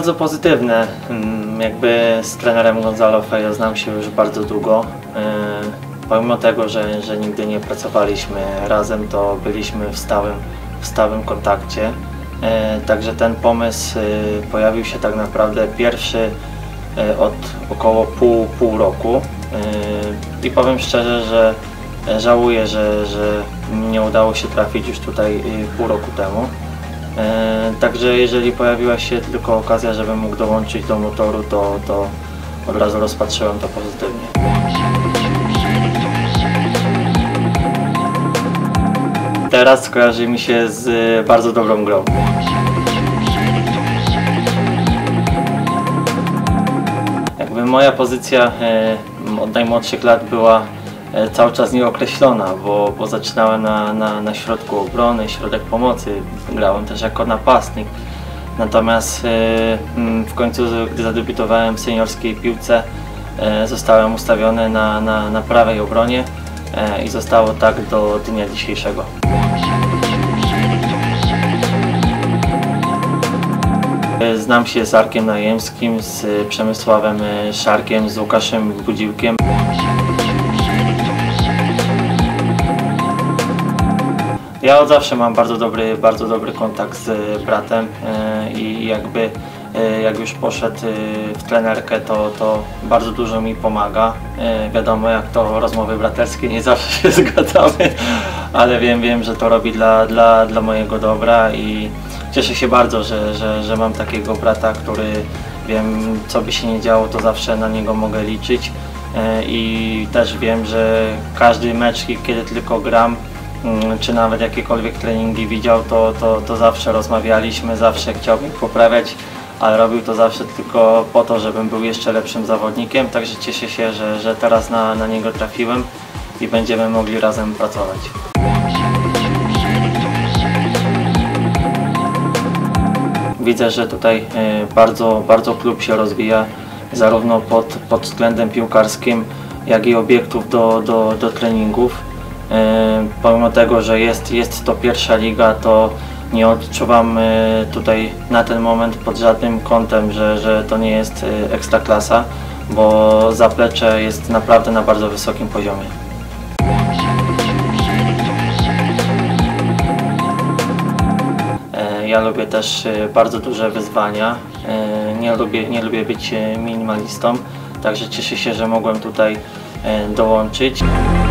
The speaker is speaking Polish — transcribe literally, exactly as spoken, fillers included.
bardzo pozytywne. Jakby z trenerem Gonzalo Feio znam się już bardzo długo. Pomimo tego, że, że nigdy nie pracowaliśmy razem, to byliśmy w stałym, w stałym kontakcie. Także ten pomysł pojawił się tak naprawdę pierwszy od około pół, pół roku. I powiem szczerze, że żałuję, że, że nie udało się trafić już tutaj pół roku temu. Także jeżeli pojawiła się tylko okazja, żebym mógł dołączyć do motoru, to, to od razu rozpatrzyłem to pozytywnie. Teraz kojarzy mi się z bardzo dobrą grą. Jakby moja pozycja od najmłodszych lat była cały czas nieokreślona, bo, bo zaczynałem na, na, na środku obrony, środek pomocy, grałem też jako napastnik. Natomiast w końcu, gdy zadebiutowałem w seniorskiej piłce, zostałem ustawiony na, na, na prawej obronie i zostało tak do dnia dzisiejszego. Znam się z Arkiem Najemskim, z Przemysławem Szarkiem, z Łukaszem Budziłkiem. Ja od zawsze mam bardzo dobry, bardzo dobry kontakt z bratem i jakby jak już poszedł w trenerkę, to, to bardzo dużo mi pomaga. Wiadomo, jak to rozmowy braterskie, nie zawsze się zgadzamy, ale wiem, wiem, że to robi dla, dla, dla mojego dobra i cieszę się bardzo, że, że, że mam takiego brata, który wiem, co by się nie działo, to zawsze na niego mogę liczyć i też wiem, że każdy mecz, kiedy tylko gram, czy nawet jakiekolwiek treningi widział, to, to, to zawsze rozmawialiśmy, zawsze chciał mnie poprawiać, ale robił to zawsze tylko po to, żebym był jeszcze lepszym zawodnikiem, także cieszę się, że, że teraz na, na niego trafiłem i będziemy mogli razem pracować. Widzę, że tutaj bardzo, bardzo klub się rozwija, zarówno pod, pod względem piłkarskim, jak i obiektów do, do, do treningów. Pomimo tego, że jest, jest to pierwsza liga, to nie odczuwam tutaj na ten moment pod żadnym kątem, że, że to nie jest ekstraklasa, bo zaplecze jest naprawdę na bardzo wysokim poziomie. Ja lubię też bardzo duże wyzwania, nie lubię, nie lubię być minimalistą, także cieszę się, że mogłem tutaj dołączyć.